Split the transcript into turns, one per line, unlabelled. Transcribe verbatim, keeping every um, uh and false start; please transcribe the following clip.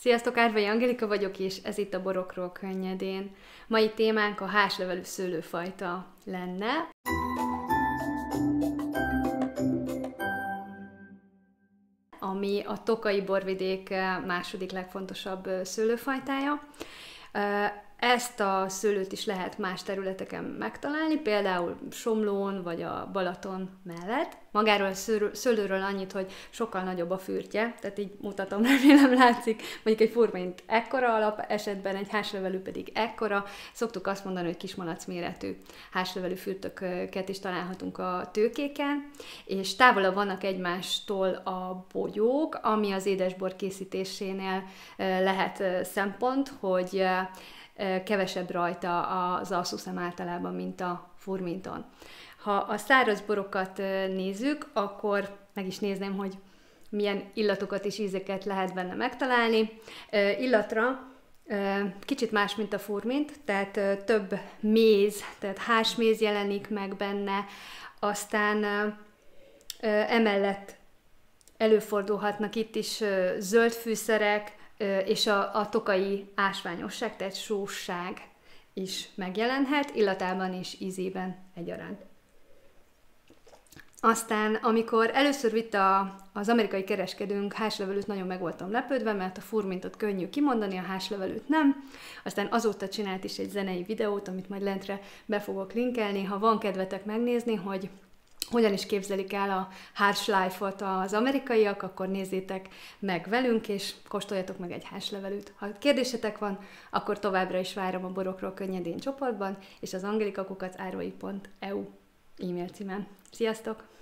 Sziasztok, Árvai Angelika vagyok, és ez itt a Borokról könnyedén. Mai témánk a házlevelű szőlőfajta lenne. Ami a Tokaji borvidék második legfontosabb szőlőfajtája. Ezt a szőlőt is lehet más területeken megtalálni, például Somlón vagy a Balaton mellett. Magáról a szőlőről annyit, hogy sokkal nagyobb a fürtje, tehát így mutatom, remélem látszik, mondjuk egy furmint ekkora alap, esetben egy házlevelű pedig ekkora. Szoktuk azt mondani, hogy kismalac méretű házlevelű fürtöket is találhatunk a tőkéken, és távolabb vannak egymástól a bogyók, ami az édesbor készítésénél lehet szempont, hogy kevesebb rajta az alszuszem általában, mint a furminton. Ha a száraz borokat nézzük, akkor meg is nézném, hogy milyen illatokat és ízeket lehet benne megtalálni. Illatra kicsit más, mint a furmint, tehát több méz, tehát házsméz jelenik meg benne, aztán emellett előfordulhatnak itt is zöld fűszerek, és a, a tokai ásványosság, tehát sósság is megjelenhet, illatában és ízében egyaránt. Aztán, amikor először vitt a, az amerikai kereskedőnk házlevelűt, nagyon meg voltam lepődve, mert a furmintot könnyű kimondani, a házlevelűt nem. Aztán azóta csinált is egy zenei videót, amit majd lentre be fogok linkelni, ha van kedvetek megnézni, hogy hogyan is képzelik el a Harsh-Life-ot az amerikaiak, akkor nézzétek meg velünk, és kóstoljatok meg egy házlevelűt. Ha kérdésetek van, akkor továbbra is várom a Borokról könnyedén csoportban, és az angelikakukac árvai pont e u e-mail címen. Sziasztok!